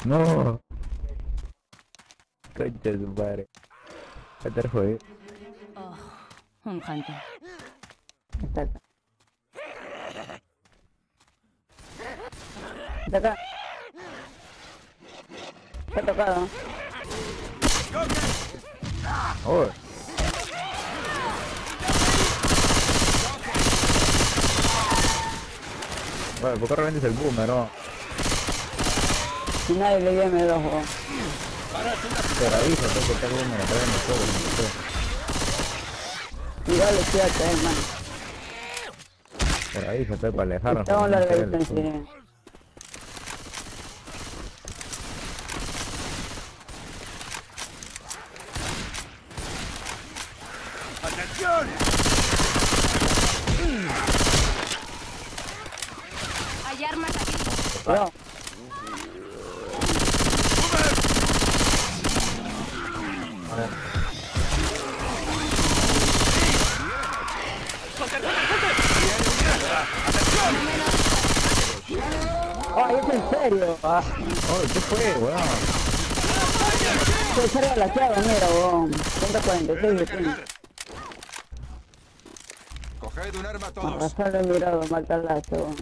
No. Concha de su padre. Va a estar jodido. Oh, un hunter. Exacto. Está acá. Está tocado. Oh. Bueno, ¿por qué revendes el boomer, no? Si nadie le dio M2, weón. Pero avísate que está el boomer atrás de nosotros, Igual le estoy acá, hermano. Pero avísate para alejarnos. Estamos a para larga no meter el distancia. zoom. ¡Atención! Hay armas aquí. Cuidado. Ay, es en serio. Ah, Oh, ¿qué fue, weón? se carga la llave, mira, weón. 146 de ping. Coged un arma todos. Arrasarlo he mirado, mal talazo, weón.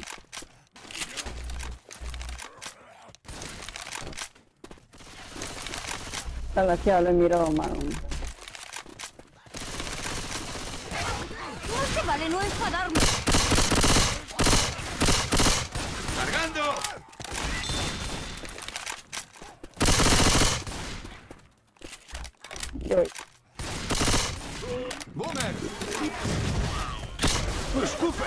Está la llave, lo he mirado, mano. No se vale no enfadarme. ¡Cargando! Yo voy. ¡Boomer! ¡Escupe!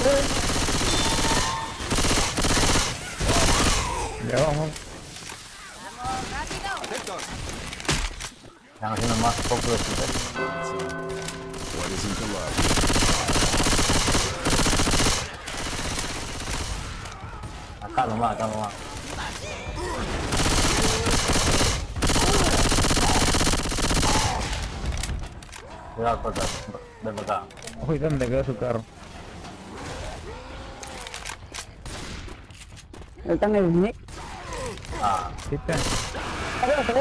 Ya vamos. Vamos, rápido. ¡Atentos! Están haciendo más poco de su What isn't to love? acá nomás, acá nomás. Cuidado, corta. Ven para acá. Uy, ¿dónde quedó su carro? El tanque de Snake. Ah, ¿Sí está? Arriba, arriba.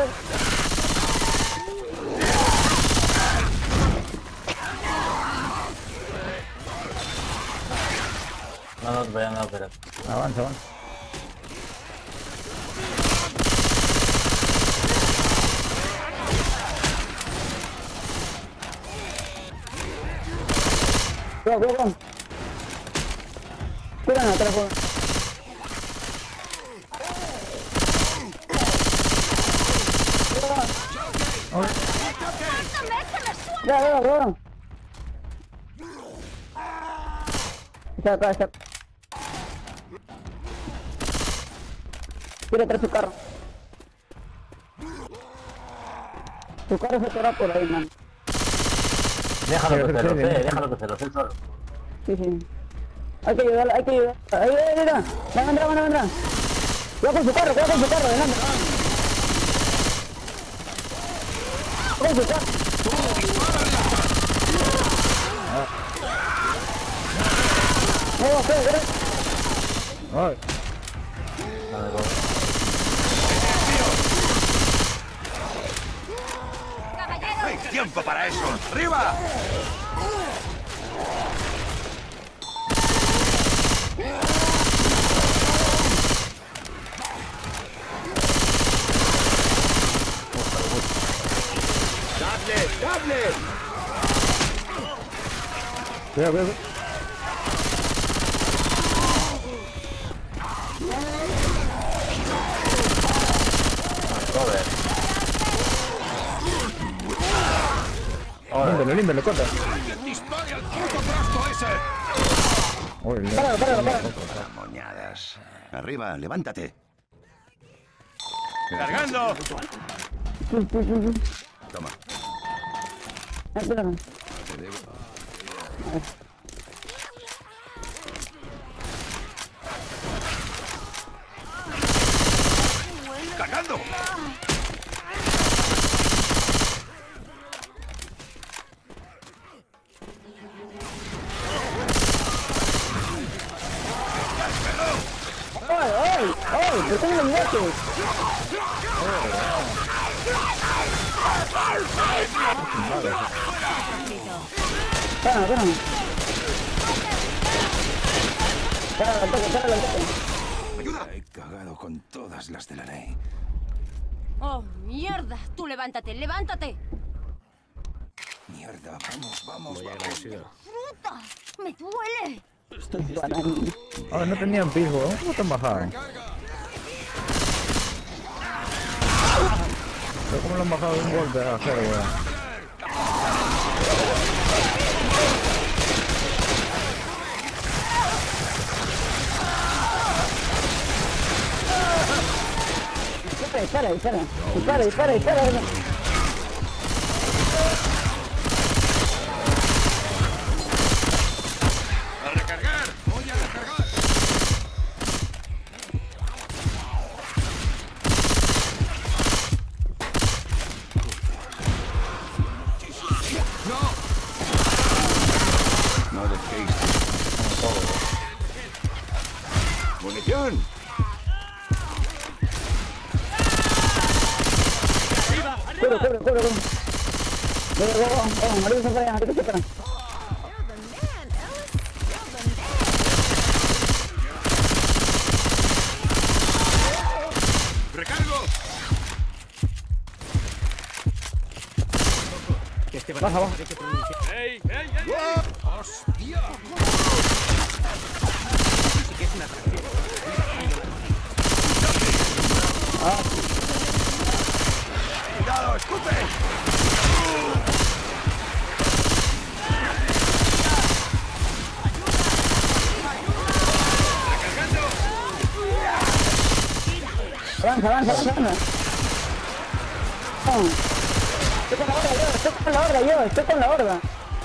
no, espera, no, espera. Avanza, avanza. Cuidado, cuidado. Tiran atrás, weón. Ya, ya, ya. Está acá, está. Tira atrás su carro. Su carro se atora por ahí, man. Déjalo que se lo sé, déjalo que se lo sé solo. Sí, sí. Hay que ayudarlo, hay que ayudarlo. Ahí, mira. Van a entrar, van a entrar. Cuidado con su carro, adelante. Con su carro. No, espera. Ay, Dame gol. Caballero. ¡Hay tiempo para eso! ¡Arriba! ¡Dadle! cuidado, cuidado. Joder. Límbelo, corta. ¡Dispare al puto trasto ese! Uy, le- Moñadas. Arriba, levántate. ¡Cargando! Toma. Espérame. Te debo. ¡Cargando! ¡Ay! ¿Por qué no lo ayudaste? Espérame, espérame. Espérame, al toque, espérame, al toque. ¡Ayuda! He cagado con todas las de la ley. ¡Oh, mierda! Tú levántate, levántate. Mierda, vamos, vamos, Voy vamos. agradecido. ¡Fruta! ¡Me duele! Guaraní. Ah, no tenían piso, ¿eh? ¿Cómo te han bajado? Pero ¿cómo lo han bajado de un golpe a cero, weón? Dispara, dispara. Dispara, dispara, dispara. ¡A recargar! ¡Voy a recargar! ¡No! No dejéis ¡munición! Cubre, cubre, cubre, cubre. Vamos, marido se para, marido se para. ¡Recargo! Baja, baja. ¡Hostia! ¡Cuidado, escupe! Avanza, avanza, avanza, avanza. Vamos. Estoy con la horda, yo, estoy con la horda.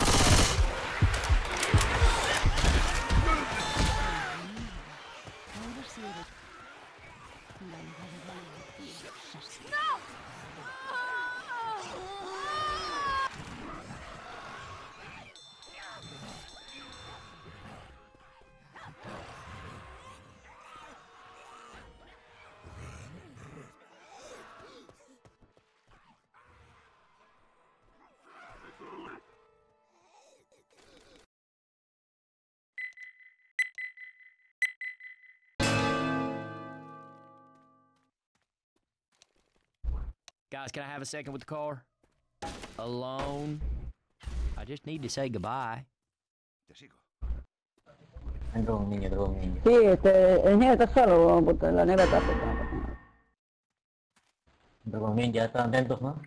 Guys, can I have a second with the car? Alone. I just need to say goodbye. Te sigo. Entró un niño, entró un niño. Sí, el niño está solo, weón, puta, la negra está puta. Entró un niño, ya están atentos, ¿no?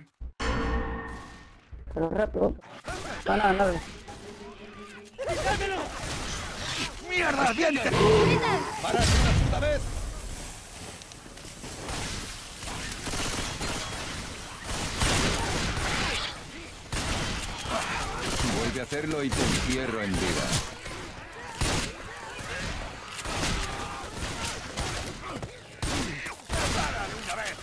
Pero rápido. No, no, no. ¡Mierda! ¡Diente! ¡Párate una puta vez! Vuelve a hacerlo y te entierro en vida. ¡Párale una vez!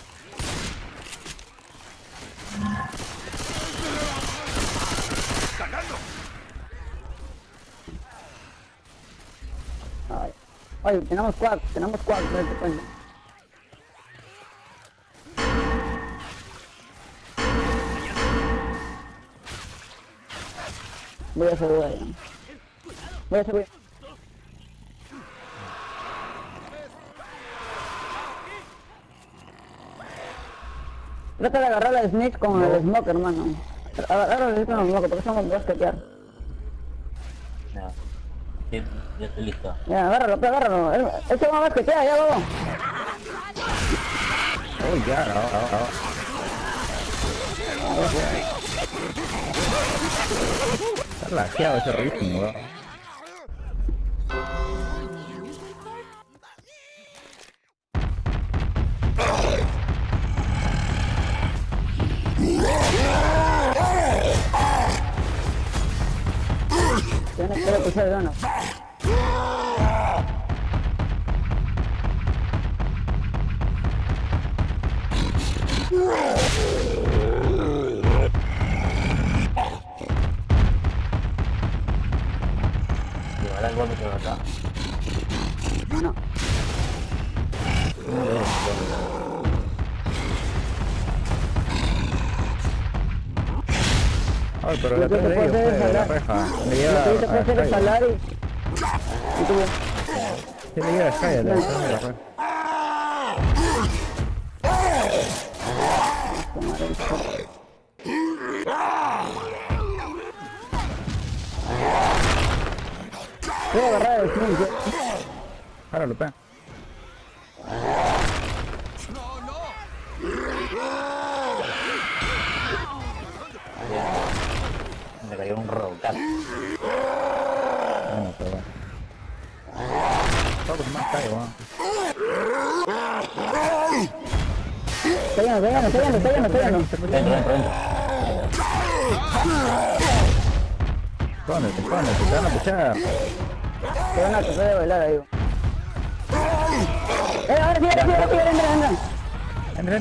¡Cargando! Ay, oye, tenemos cuatro, no te cuento. Voy a asegurar ya. Voy a asegurar. Trata de agarrar la snitch con el smoke, hermano. Agarra la snitch con el smoke, porque somos dos que quedar. Ya. Sí, ya estoy listo. Ya, agárralo, pues agárralo. Él se va a basquetear, ya, vamos. Oh, ya, Está lajeado ese ritmo, weón. Tienes que pisar el gano. Llevará el golpe por acá. No. Ay, pero Yo la creo que trae puede ser de la escalar. reja. Le Lo llega que hice fue hacer a escalar y tú... Sí, le llega a Sky, le detrás de la reja. Voy a agarrar el swing, yo. Ahora lo pega. Me cayó un rocazo. Bueno, pero bueno. Todo más cae, weón. Está lleno. Dentro, dentro. Pónete, te van a puchar. Te van a tratar de bailar ahí. Ahora sí, entra. Entra.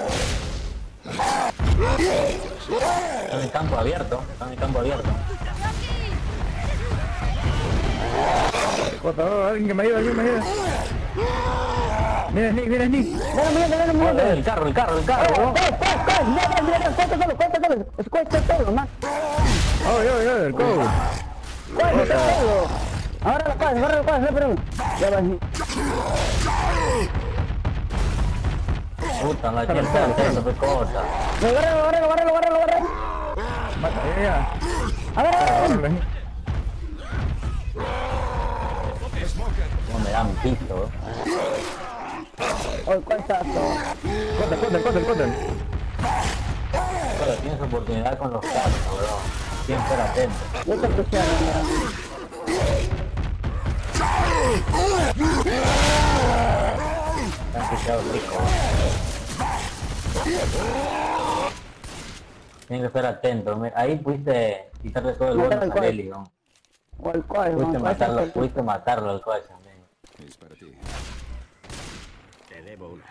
Está en el campo abierto. Corta, alguien que me ayude. Mira Sneak. Dale, El carro, ¿no? Cuesta todo, más. Oh, el codo. Cuesta todo. Ahora lo pasa, rápido. Ya va así. Puta, la que está haciendo fue corta. Agárralo. Mata, ya. Agárralo. No me dan piso. Hoy cuesta todo. Corta. Pero tienes oportunidad con los carros, bro. Siempre atento. Yo te presiono, mira. Te han pisado rico. Tienes que estar atento. Ahí pudiste quitarle todo el bono a Leli, ¿no? ¿Cuál? Pudiste matarlo al coche también. Es para ti. Te debo una.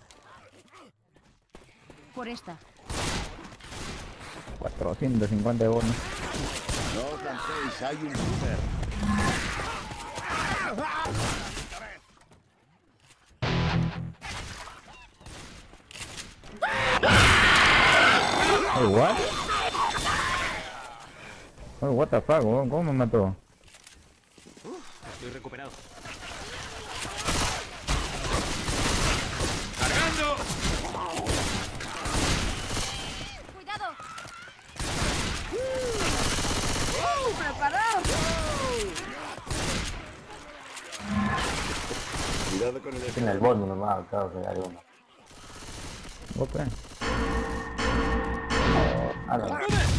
Por esta. 450 de bono. No os lancéis, hay un super. Hey, what? Oh, what the fuck, weón, ¿cómo me mató? Estoy recuperado. ¡Cargando! ¡Cuidado! ¡Preparado! Cuidado con el Tiene el bono nomás, claro que hay uno. Ok. Ahora,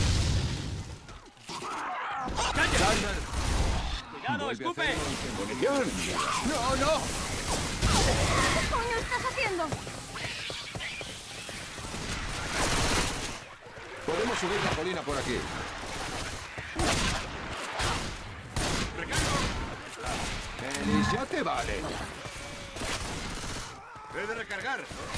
¡Cuidado, escupe! ¡Munición! ¡No! ¿Qué coño estás haciendo? Podemos subir la colina por aquí. Elis, ya te vale. He de recargar.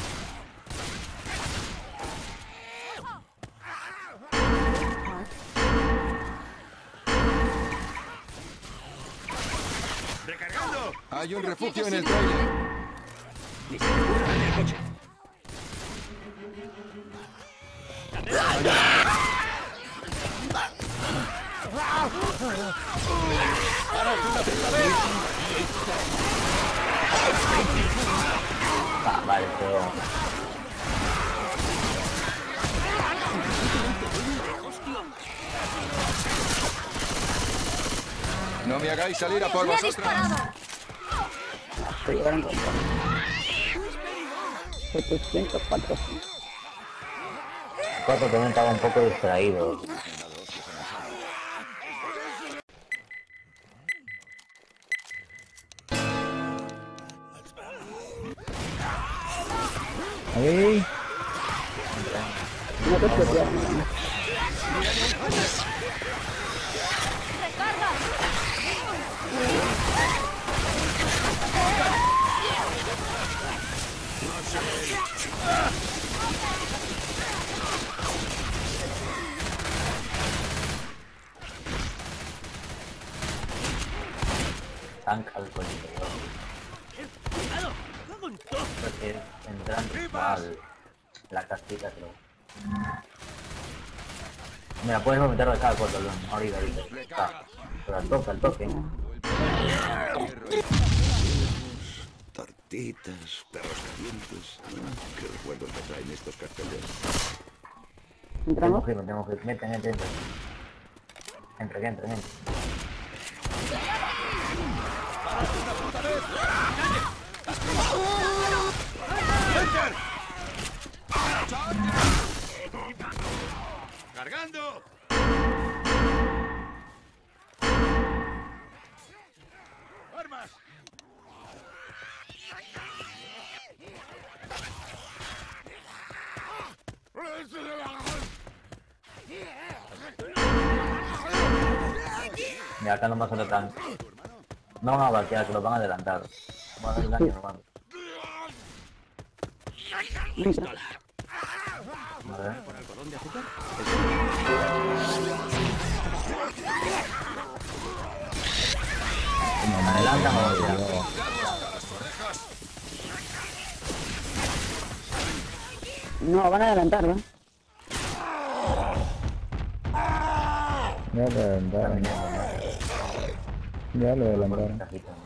¡Recargando! Hay un refugio en el trailer. el coche. vale, pero... No me hagáis salir a por ¡Me ha vosotros. disparado! 700, 400. Cuatro también estaba un poco distraído. Ahí. No te preocupes. ¡Recarga! Tank alcohólico. Porque entrando al... la casita, creo. Mira, puedes vomitar de cada cuarto, ahorita. Pero al toque. Tortitas, perros calientes. Qué recuerdos me traen estos carteles. ¿Entramos? Tenemos que... Entra. Entra. ¡Cargando! ¡Armas! Mira, acá no va a ser tan... No van a vaquear, que los van a adelantar. Van a hacer daño, hermano. A ver. Como me adelantan, vamos a ir. No, van a adelantar, ¿no? Ya lo adelantaron. Ya lo adelantaron.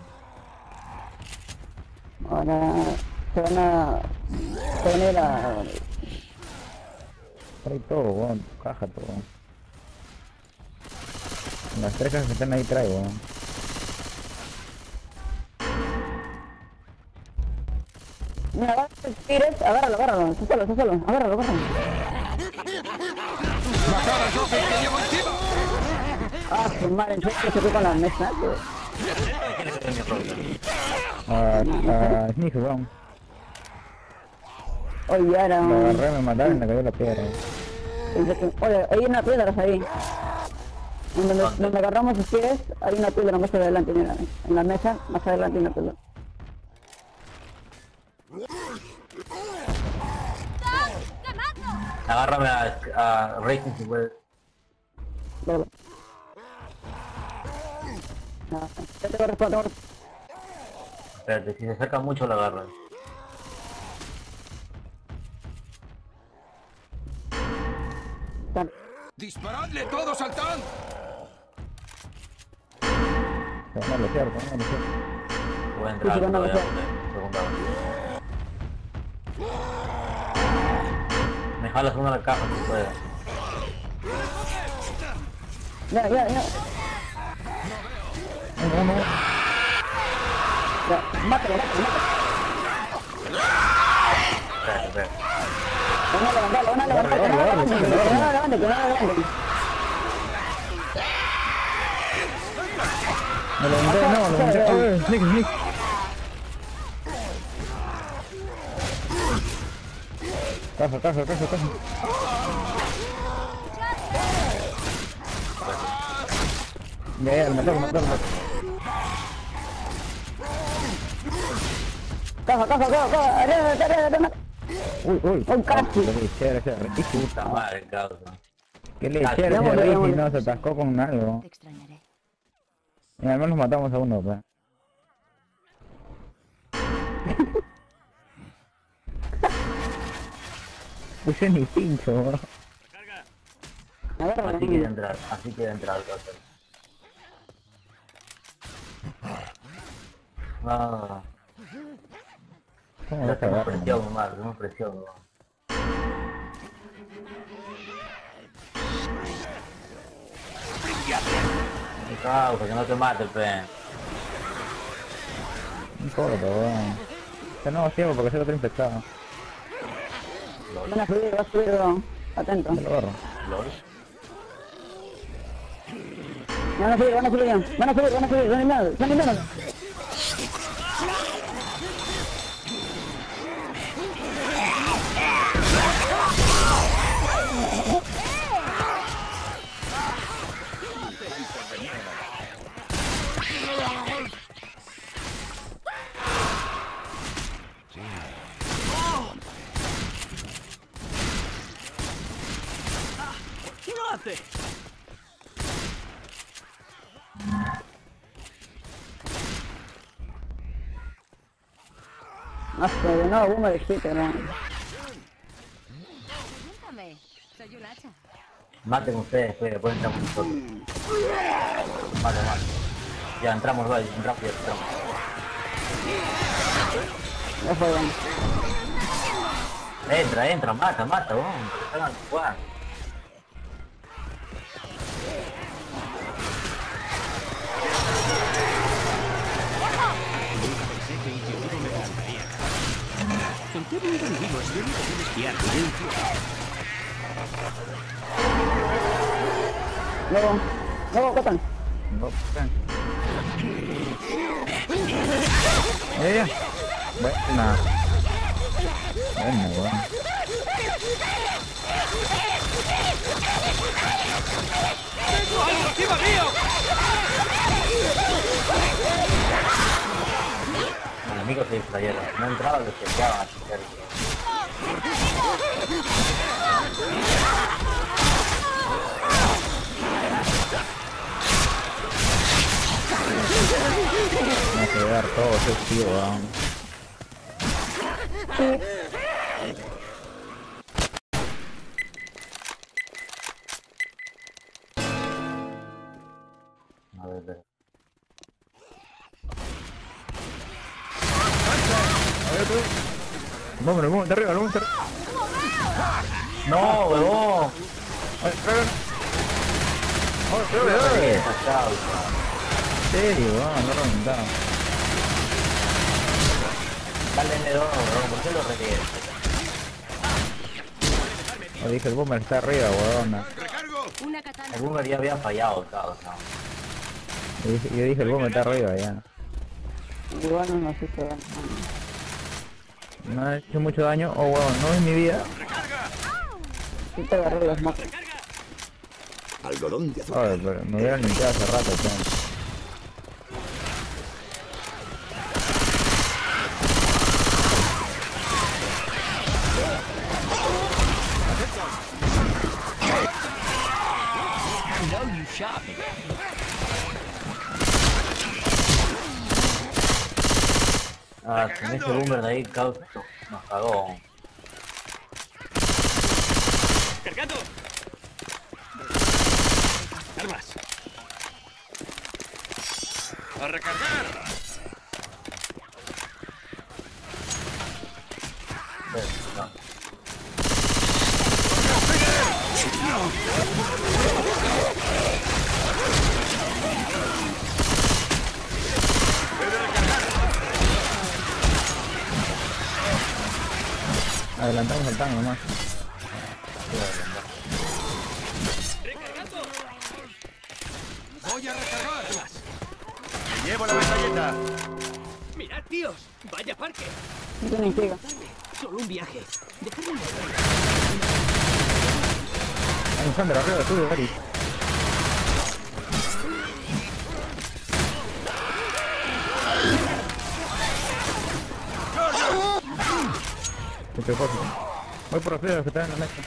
Ahora se van a ir a... Trae todo, weón. Caja todo. Las 3 cajas que están ahí trae, weón. Mira, agarra el tigres, agárralo. Está solo, agárralo. ¡Matar al Joker que llevo encima! Ah, su madre, en serio se fue con la mesa, tío. Sneak, weón. Oye, ya era... Lo agarré, me mataron y me cayó la piedra. Oye, hay una piedra ahí. Donde agarramos los tigres, hay una piedra más adelante, mira. En la mesa, más adelante hay una piedra. Agárrame a Racing si puedes. Vale. No, ya tengo respuesta. Espérate, si se acerca mucho la agarras. ¡Disparadle todos al tanque! Se van a bloquear, Voy a entrar, Sí, sí, no voy a no, poner. Me jalas una de la caja si puedes. Ya. Uno. Ya, mátalo. Espérate. Van a levantar, que no la levante. Me lo levanté. Sneak. Caja. Ya, el motor. Caja, arriba. Uy. Casi. Qué lechera ese Ricky. Puta madre, causa. Qué lechera ese Ricky, no, se atascó con algo. Te extrañaré. Y al menos matamos a uno, pues. Puse ni pincho, bro. Así quiere entrar el causa. Ah, ¿Cómo ya vas a tenemos agarrar? presión, ¿no? Causa, que no te mate, pe. No importa, weón. Tenemos tiempo porque se lo tiene infectado. Van a subir, va a subir, bro. Atento. Me lo agarro. ¿Lol? Van a subir, son inviernos. ¿Qué lo hace? Hasta de nuevo, boomer existe, hermano. Pregúntame. Soy un hacha. Maten ustedes, pues, después entramos nosotros. Mate. Ya entramos, vale, entramos y entramos. Ya fue, bueno. Entra, mata, vamos. Hagan jugar. ¿En qué mundo vivimos? Yo no puedo espiar silencio. Luego, Cotan. No, ya. Buena. Buena, weón. ¡Tengo algo encima mío! Enemigos se distrayeron. No entraban, los chequeaban así cerca. Me va a quedar todo ese tío, weón. A ver. Vamos, de arriba, vamos de arriba. ¡No, huevón! Ay, espera. Esa causa. En serio, weón, no reventado. Dale N2, huevón, ¿por qué lo requieres? Yo dije, el boomer está arriba, weón. ¡Recargo! Una katana. El boomer ya había fallado, causa. Yo dije, el boomer está arriba ya. Igual no nos hizo daño. No ha hecho mucho daño. Oh, weón, no es mi vida. Sí te agarré los mocos. Algodón de azúcar. Joder, pero me hubieran limpiado hace rato, weón. I know you shot me. Ah, con ese boomer de ahí, causa, nos cagó. ¡Cargando! ¡Armas! ¡A recargar! No. Adelantamos el tanque nomás. ¡Voy a recargar! ¡Llevo la metralleta! ¡Mirad, tíos! ¡Vaya parque! No tienen que ir. Solo un viaje. Dejadme. Hay un Sandra arriba tuyo, Gary. Voy por los piedras que están en la mesa.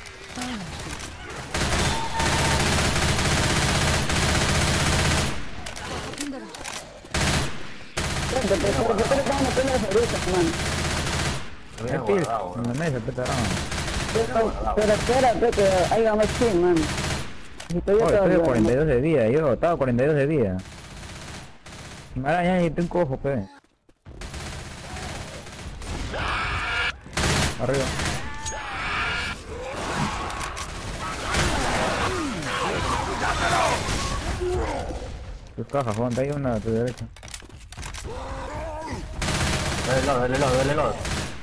Pero estamos metiendo los eruditos, hermano. Lo había El pil, guardado, en la weón. mesa, petarón. Pero espérate que haya más kill, man. Si estoy Oh, estoy a yo 42 de vida, yo estaba a 42 de vida. Maraña, y te un cojo, pe. Arriba. Tus cajas, Juan, hay una a tu derecha. Dale LOD. Dale LOD.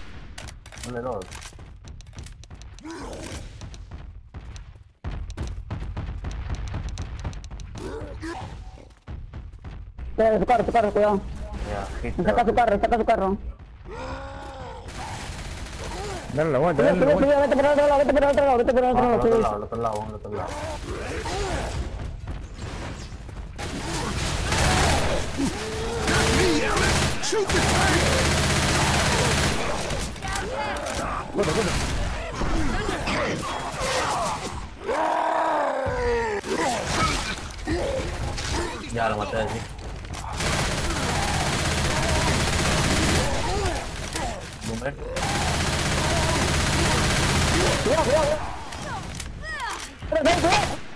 Espera, su carro, cuidado. Ya, hit. Saca su carro. Dale la vuelta, Sube, dale la sube, vuelta. vete por el otro lado, vete por el otro lado, vete por el otro lado. sube. Al otro lado. Ya lo maté así. Boomer. Cuidado, cuidado. Cuidado.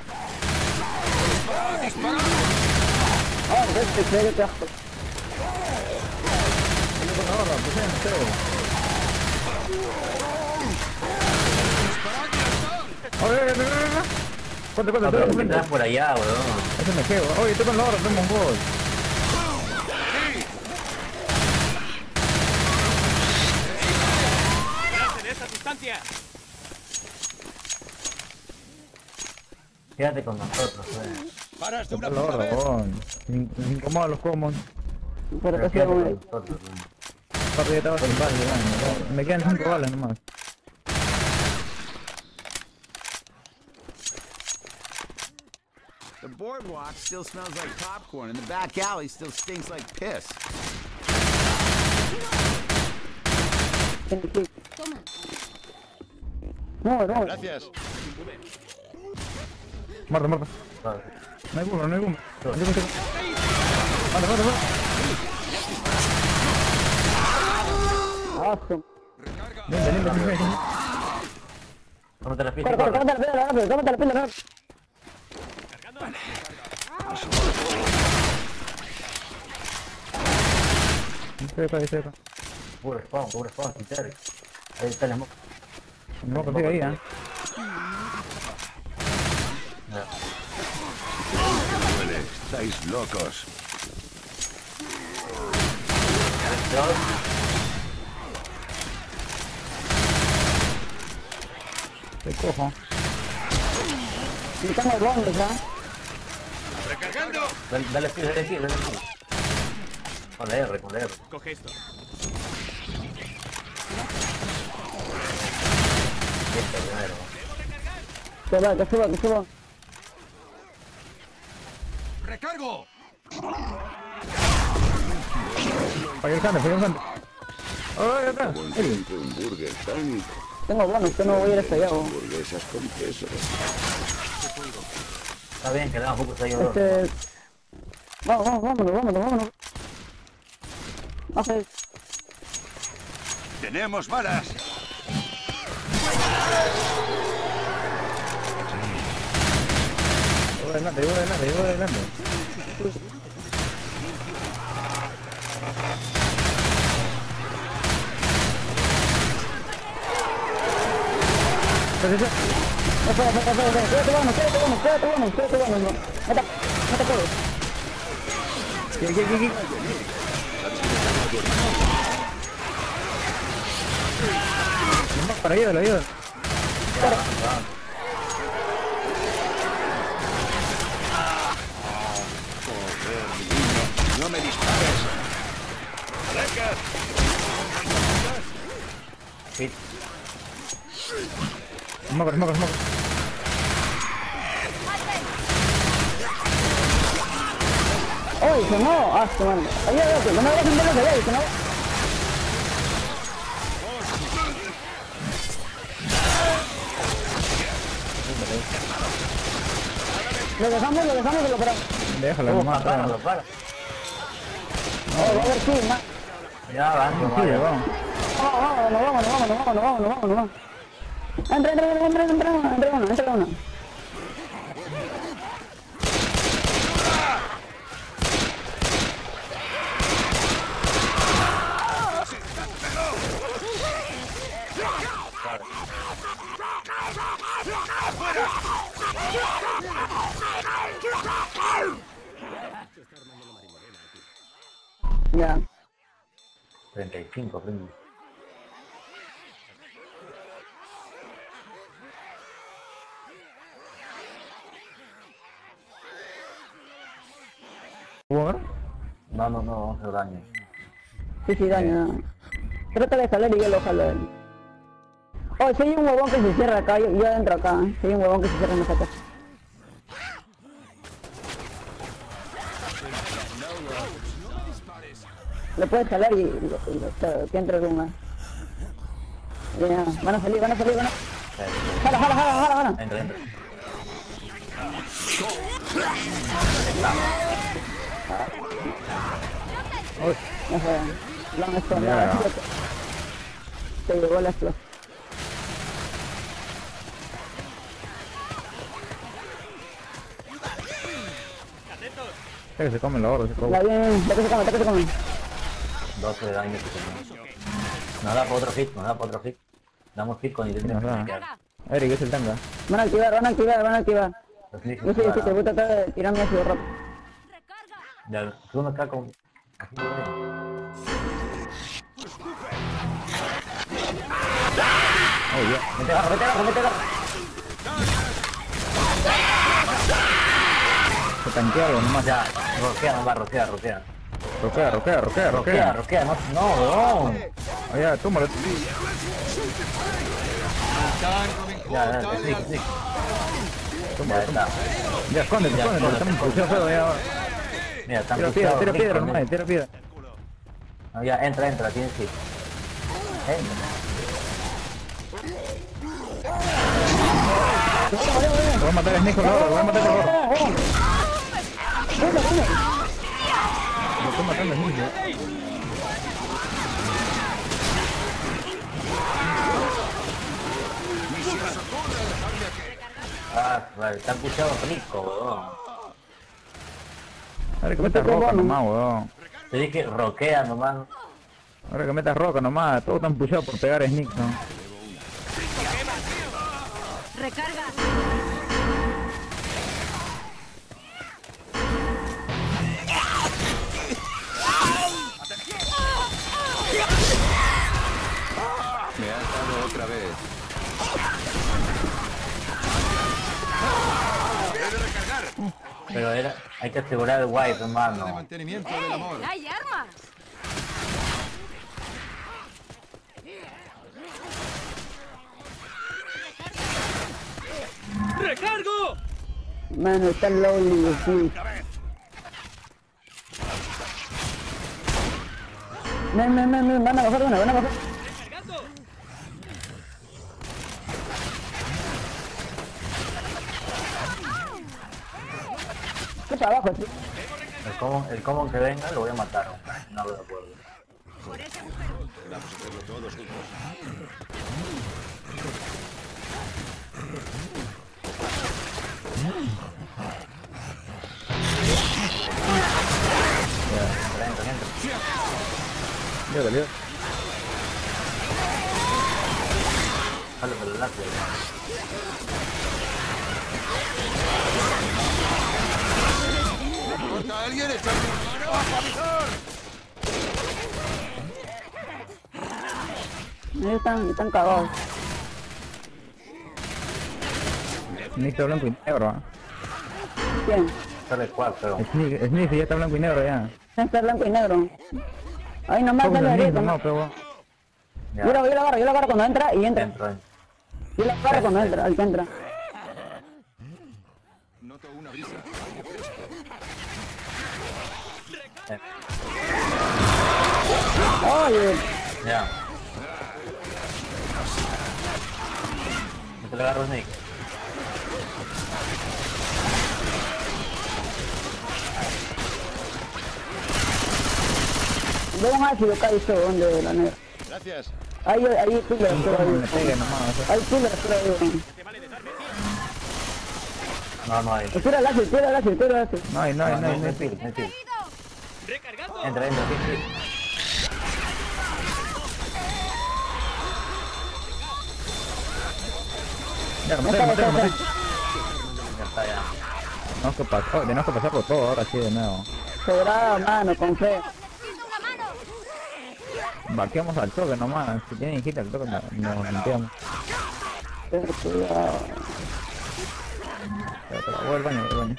Ah, qué asco. Ahora, pues en serio. Oye, Ponte, No, pero ¿por qué te das por allá, weón? Ese me quedo. Oye, estoy con la hora, tengo un gol. ¡En esa distancia! Quédate con nosotros, weón. ¡Paras de una La hora, puta vez! weón. Me incomoda los commons. Pero Pero que quédate sea con nosotros, weón. Papi, ya estaba sin balas, weón. Me quedan 5 balas nomás. The boardwalk still smells like popcorn, and the back alley still stinks like piss. Toma. No, no. Gracias. Marta. Vale. No hay boom, no hay boom. Todo. Mata. Awesome. Limpia. Cómete la pista y Corre, corre. cómete la pila rápido, cómete la pila rápido. Sepa. Puro spawn, sincero. Ahí está el smoke. No consigo ahí, Ya. Estáis locos. Te cojo. Y tengo bombes, ¿ah? ¡Recargando! Dale speed. Con la R. Coge esto. Este primero. Que suba. ¡Recargo! Para el cante. Oh, ya está. Tengo bonos, que no voy a ir hasta allá, weón. Está bien, quedamos pocos ahí, bro. Vámonos. Baja. ¡Tenemos balas! Llevo adelante. Quédate bueno. Meta todo. ¿Qué? Para ayuda. ¡No me dispares! ¡Alerca! Hit. Smoker. ¡Uy, se no! ¡Ah, su madre! Ayúdate, no me voy a sentar los de ahí, que no... Lo dejamos y lo paramos. Déjalo nomás. Para. Va a ver si, más. Ya, vamos. Vámonos. Entra uno. Ya. 35, primo. ¿Jugar? No, vamos a hacer daño. Sí, daño. Trata de jalar y yo lo jalo a él. Oh, si hay un huevón que se cierra acá, yo entro acá. Si hay un huevón que se cierra en esa casa. Lo puedes jalar y que entre el rumba. Ya, van a salir. Jala. Entra. No sé, lo han escondido. te llegó la explosión. Que se comen los oros, se Ya comen. bien, ya que se come, ya que se come. 12 de daño que tenemos. Nos da para otro hit, nos da para otro hit. Damos hit con intento Nos da. iniciar. Eric, es el tanga. Van a activar, van a activar, van a activar. Los Knicks Yo sé, nos te voy a tratar de tirarme así de rápido. ya, tú no estás con... Así no es. Oh, ya. Mete garro, mete garro, mete garro. Se tanquea algo nomás. Ya, rocea nomás, rocea. Roquea. Rocea, no, weón. Oh, ya, túmalo. Ya, sí. Ya está. Ya, escóndete, Ya, escóndete. Estamos escóndete. puchados fuego ya. Mira, están Tira piedra, puchados, tira piedra ricos, nomás, tira piedra. No, ya, entra, tienes hit. Entra. Lo voy a matar a Snake con oro, lo voy a matar con oro. Lo estoy matando a Snake. Ah, vale, están puchados ricos, weón. Ahora que metas roca nomás, weón. Te dije roquea nomás. Ahora que metas roca nomás, todos están puchados por pegar a Snake, ¿no? Recarga. Me has dado otra vez. Pero hay que asegurar el wipe, De hermano. mantenimiento del amor. ¡Hay armas! ¡Recargo! Mano, está lonely, sí. Ven, van a bajar una, van a bajar. ¡Recargando! ¿Qué para abajo, sí? El common que venga lo voy a matar. No lo puedo. Por ese agujero. Vamos a hacerlo todos juntos. Entra. Ya salió. Jalo por el láser. ¿Corta a alguien? ¡Echadme una mano! Ellos están cagados. Snake está blanco y negro, ¿ah? ¿Quién? Sale 4. Snake ya está blanco y negro ya. Está blanco y negro. Ay, nomás ¿Cómo dale es ahorita, no, ¿no? pero... Ya. Yo lo agarro cuando entra y entra. Entro. Yo lo agarro cuando entra, al que entra. Noto una brisa. Oye, Ya. No te le agarro Snake. veo un ácido caído donde la negra. Gracias. Ahí killer, pero ¿Cómo me ahí. pegue nomás? Hay killer, pero ahí. No hay. Tira el ácido. No hay. No hay pil. ¡Recargando! Entra. Sí. Ya, lo maté. Ya está, ya. Tenemos que pasar por todo ahora sí de nuevo. Sobrada, mano, con fe. ¡Necesito una mano! Vaqueamos al toque nomás. Si tienen hijita al toque nos limpiamos. Ten cuidado. Pero voy al baño.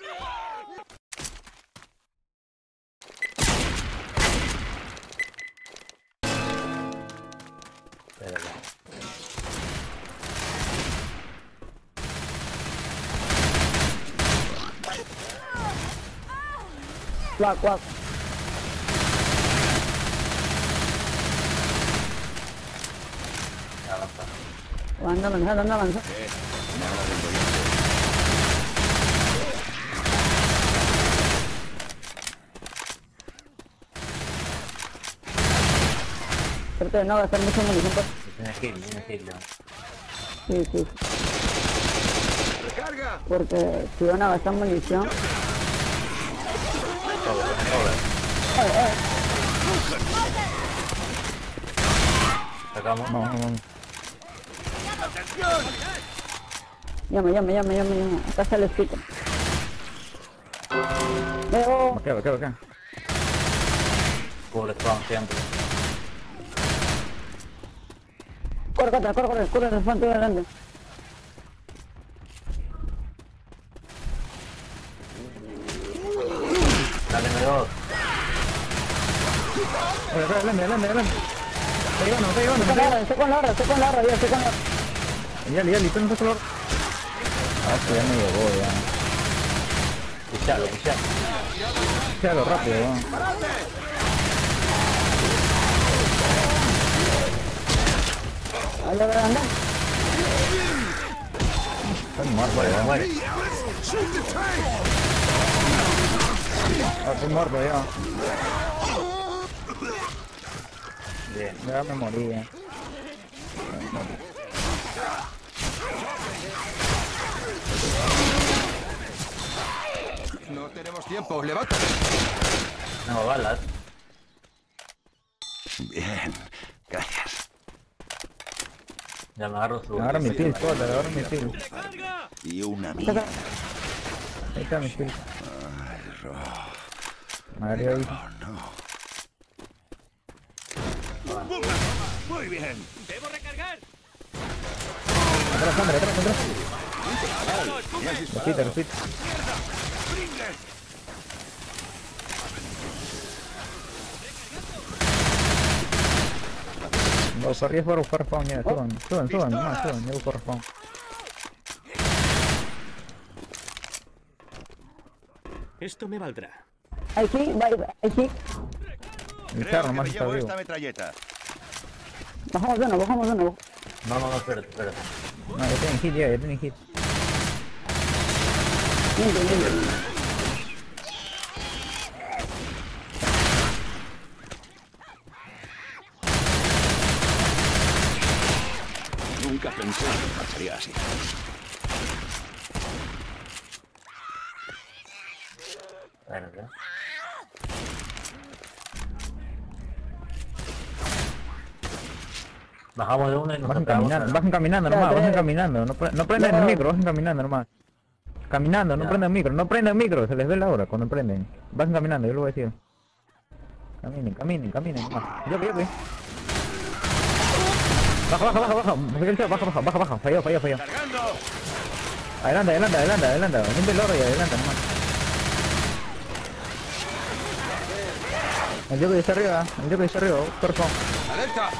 Espérate. Cuac. Ya avanza. Avanza. Trate de no gastar mucha munición. Tiene heal, Leon. Sí. ¡Recarga! Porque si van a gastar munición... Sacamos. Vamos. Llama. Acá está el escrito. Veo. Acá. Cubre spawn siempre. Corre, el frente delante. Dale, M2. Adelante. Está llegando. Estoy con la hora, Ya, tú no estás color. Ah, sí, ya me llegó, ya. Pichalo. Échalo rápido, vamos. Ahí anda. Estoy muerto, ya. Muere. Estoy muerto, ya. Bien. Ya me morí, ya. No tenemos tiempo, levántate. Tengo balas. Bien, gracias. Ya me agarro su... Agarra mi kill, agarra mi kill. Y una mía. Ahí está mi kill. Ay, Madre ahí. muy bien. Atrás. Repite. No, corrí por buscar spawn ya, suban, ya busco respawn. Esto me valdrá. Ahí sí. El Creo charro que más me está llevo vivo. esta metralleta. Bajamos de nuevo. No, espérate. No, ya tienen hit. Limpio. Nunca pensé que pasaría así. Bueno, ¿qué? Bajamos de una y nos Bajan atrapamos caminando, a- bajan caminando nomás, bajan caminando. No prendan el micro, bajan caminando nomás. Caminando, no Ya. prendan micro, no prendan micro, se les ve la hora cuando prenden. Bajan caminando, yo lo voy a decir. Caminen nomás. Yo. Baja. Falló. ¡Cargando! Adelante. Limpia el oro y adelante nomás. El Joker está arriba, cuerpo. ¡Alerta!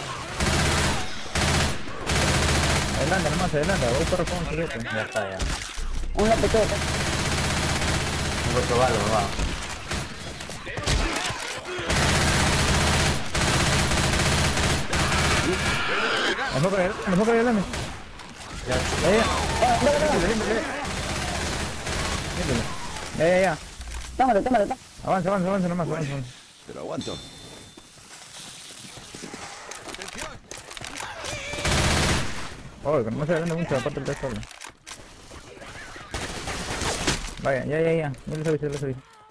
Adelante nomás, voy a buscar respawn, fíjate. Ya está, ya. Una petota. Un buen probado, va. Me fue adelante. Ya. Tómale. Avanza nomás, avanza. Pero aguanto. Oh, que no se adelante mucho, aparte el resto solo. Vaya, ya. Yo les aviso.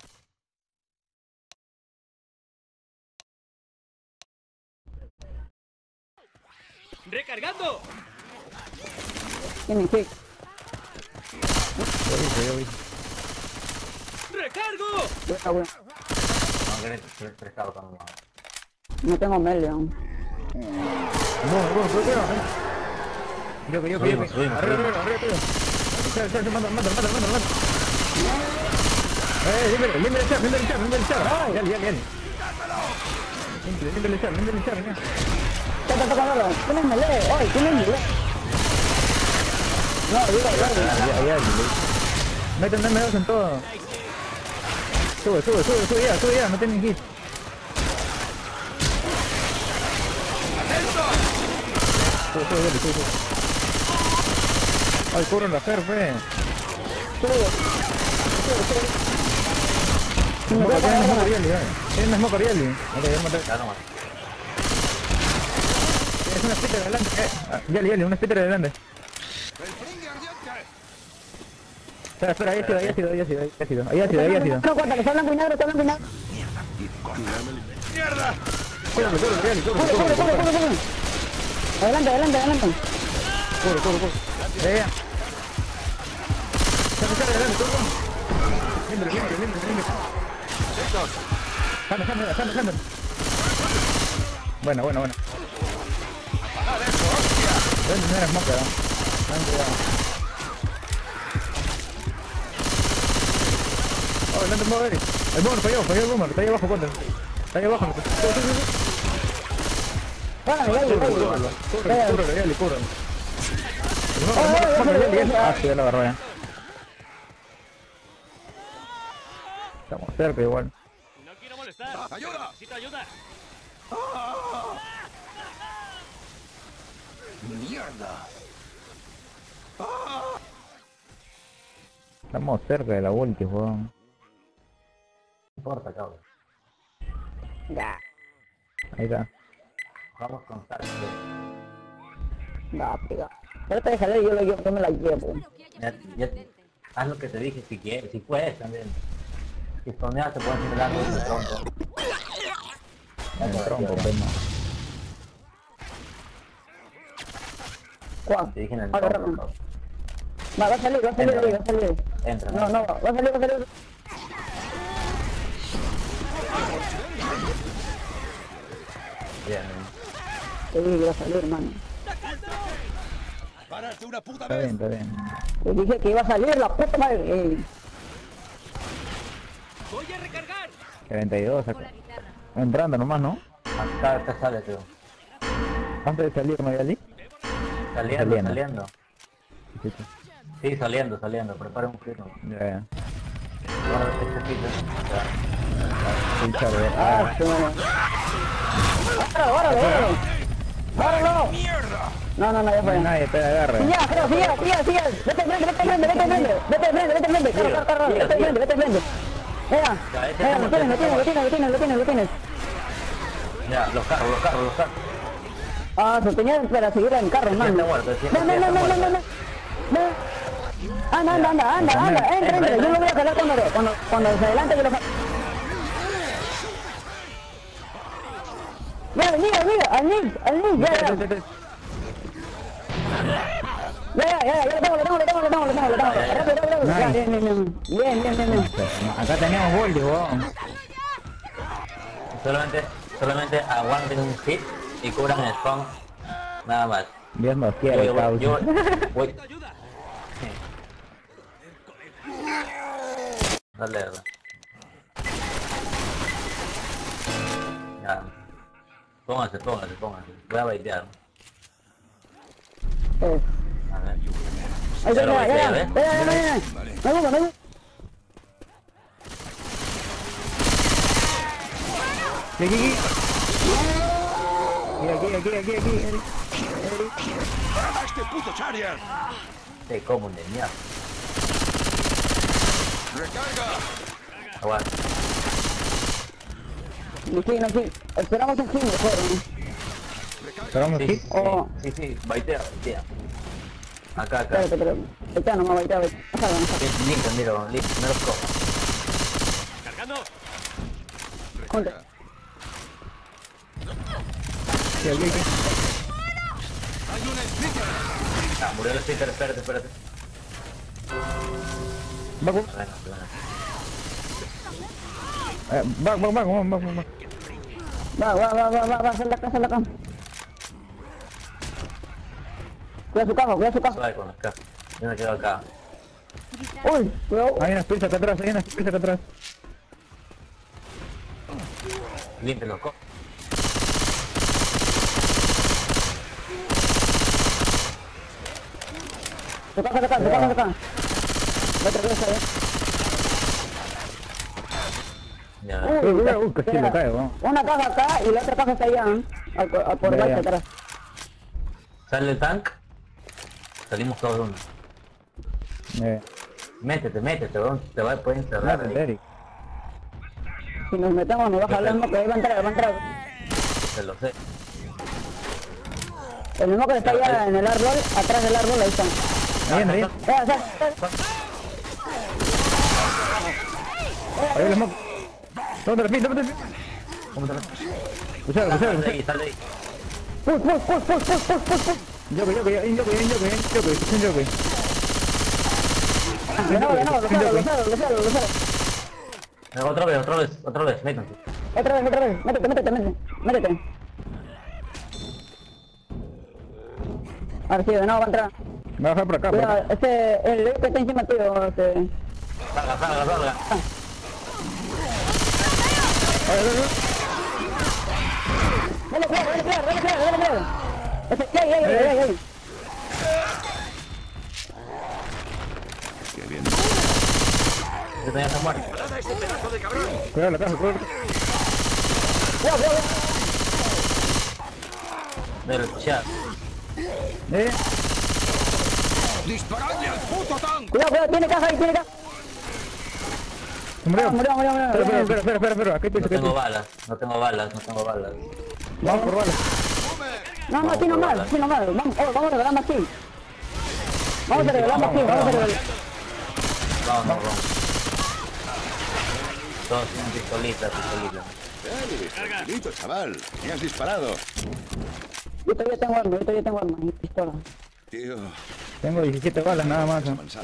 ¡Recargando! Tienen kick. Yo vi. ¡Recargo! Bueno. No, que eres prestado también. No tengo Melion. Yo. Subimos. Arriba. Mata. Limpia el chat. Ay, ya. Limpia el chat, ya. Toca. Tienes melee. Tienes melee. No, digo. Ya. Meten M2 en todo. Sube ya, no tienen hit. Sube. Ay, cubren la fer, fe. Tienen smoke Arieli. Ok, ya maté. Ya nomás. Es una splitter adelante. Yali, una splitter adelante. Espera, ahí ha sido. No, cuenta, que está blanco y negro, ¡Mierda! Corre. Adelante. Corre. Ya. Limpio. Bueno. ¡Apagar eso, hostia! Voy a tener smoke, ten cuidado. Oh, delante un Eric. El boomer falló el boomer. Está ahí abajo, Counter. Está ahí abajo. Cúbrelo. Ah, sí, ya lo agarró ya. Estamos cerca igual. No quiero molestar. ¡Ayuda! Necesito ayuda. ¡Mierda! Estamos cerca de la ulti, weón. No importa, cabrón. Ya. Ahí está. Vamos con tal. No, piga. Trata de salir, yo me la llevo. Haz lo que te dije si quieres, si puedes también. Si sponeas te puedes ir algo de tronco. El tronco, pema. ¿Cuál? Te dije en el Agarra, tronco. Va a salir. Entra. No, va a salir. Bien. Te dije que iba a salir, hermano. ¡Párate una puta Está vez! bien. Te dije que iba a salir la puta madre. Voy a recargar. 42 acá. Entrando nomás, ¿no? Acá sale, creo. Antes de salir, ¿no, Yali? Saliendo. Sí. Sí, saliendo. Prepara un firmo. Ya. Ahora este pito. Ah, sí, bueno. ¡Báralo! No, ya fue. Nadie te agarra. Sigue. Vete al frente. Carro. Vete al frente. Mira, lo tienes. Ya, los carros. Ah, se tenía para seguir en carro, Está hermano. muerto, No. Anda. Entra. Yo lo voy a jalar cuando se adelante que lo jalo. Mira, al Nick, ya. Ya, lo tengo. Rápido. Bien. Acá teníamos Boldi, weón. Solamente aguanten un hit y cubran el spawn. Nada más. Dios nos quiere, causa. Voy. Dale. Ya. Póngase. Voy a baitear. A ver. Ahí Ya lo ya. baiteé, ¿ves? Me gusta. Aquí. ¡Para este puto Charger! Sí, como de mierda. ¡Recarga! Aguanta. No, sí. Esperamos un chingo, mejor, ¿no? Esperamos Sí, hit. sí, baitea. Acá. Espérate. Está nomás, baitea. Listo, miro, no los cojo. Cargando. Junte. Sí, aquí. ¡Hay una splitter! Ah, murió el splitter, espérate. Back. Va, sal de acá. Cuida su caja. Suave con acá. Yo me quedo acá. Uy, cuidado. Hay una spritz acá atrás. Limpio los cojos. Su caja acá. Vete, Ya. Casi le cae, weón. una caja acá y la otra caja está allá, por Ya. baixo atrás. Sale el tank. Salimos todos uno. Métete, weón. Pueden cerrar ahí. Eric. Si nos metemos nos va jalando, que ahí va a entrar. Se lo sé. El mismo que está allá en el árbol, atrás del árbol, ahí está. Ahí. Ahí los mocos. Tómate el pin. Cuchara. Sal de ahí. Push. Jockey. Ganado, lo cero. Otra vez, métanse. Otra vez, métete. Ahora sí, de nuevo va a entrar. Me va a bajar por acá. Cuidado, el que está encima tuyo, Salga. Dale claro. Ahí. Qué bien. Yo tenía esa muerte. Cuidado la caja, Cuidado. Del chat. ¡Disparadle al puto tanque! Cuidado, tiene caja ahí. Se murió. Murió. Espera. Aquí No tengo balas. Vamos por balas. No, aquí nomás. Vamos a regalar más aquí. Vamos a regalar. Vamos. Todos tienen pistolitas. Tranquilito, chaval. Me has disparado. Yo todavía tengo arma y pistola. Tío, Tengo 17 balas nada más. mansalva.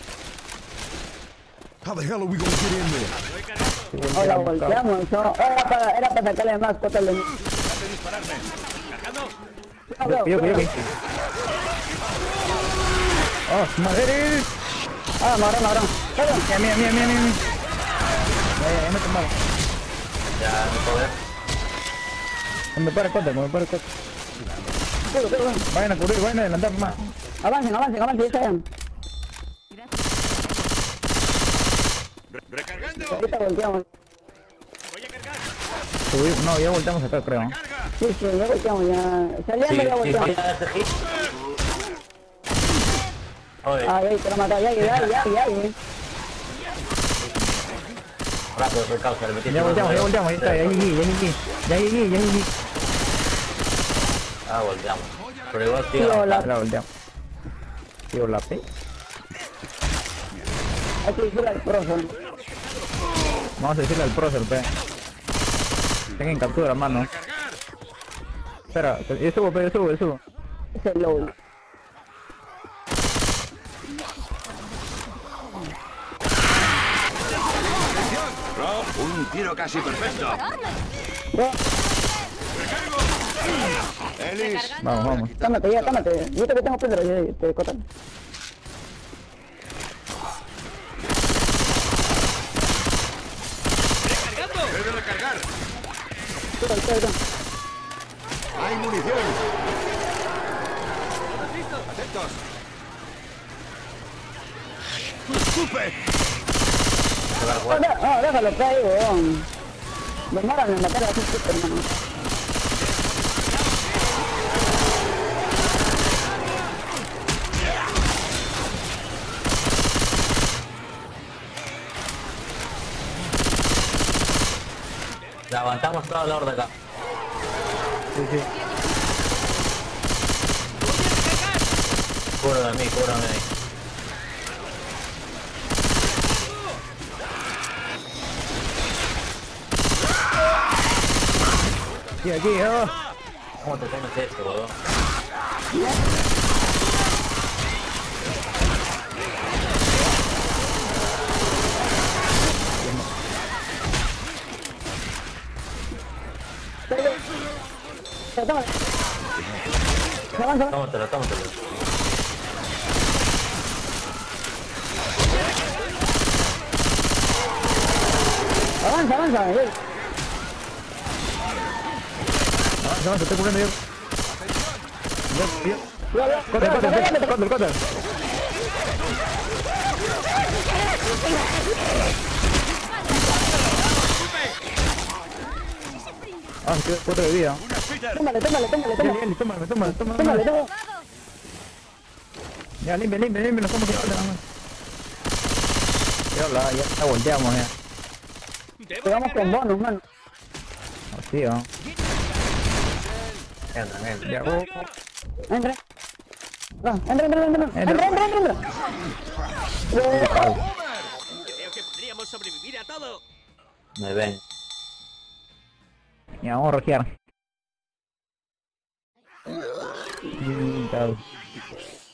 Hola, volteamos. Era para sacarle más cosas de mí. Yo. ¡Oh, madre! Marrón. Mía. Ya me tomaron. Ya, no puedo ver. Me para el cote. Vayan a cubrir, vayan a adelantar más. Avancen, ya se vayan. ¡Recargando! Ahorita volteamos. ¡Voy a cargar! No, ya volteamos acá, creo. Sí, ya volteamos, ya. Saliendo ya volteamos. Oye, Ahí, te lo mató, ya. rápido, por causa, le metí. Ya volteamos, ahí está, ya llegué. Ah, volteamos. Pero igual Sí, tío. hola. La volteamos. Tío, la P. Hay que decirle al profe. Vamos a decirle al prócer, P. Tengan captura, mano. Espera, yo subo. Ese es low. Bro, un tiro casi perfecto. Ellis, Vamos. Tómate. Yo que tengo piedra, yo te cortan. ¡Debe recargar! hay munición. Atentos. ¡Escupe! Déjalo que ahí, weón. Demoran en matar a ese tipo, hermano. La aguantamos toda la horda acá. Sí. Cúbrame a mí. Aquí, oh. ¿Cómo te comes esto, boludo? Tómatelo. Avanza, Avanza, estoy cubriendo yo. Corta. Se quedó 4 de vida. Tómale. Tómale. Ya, limpia, nos estamos quedando nada más. Ya volteamos, ya. Pegamos con bonus, mano. Así, Entra. Ya, Entra. No, entra. Creo que podríamos sobrevivir a todo. Me ven. Ya, vamos a rojear. Chao.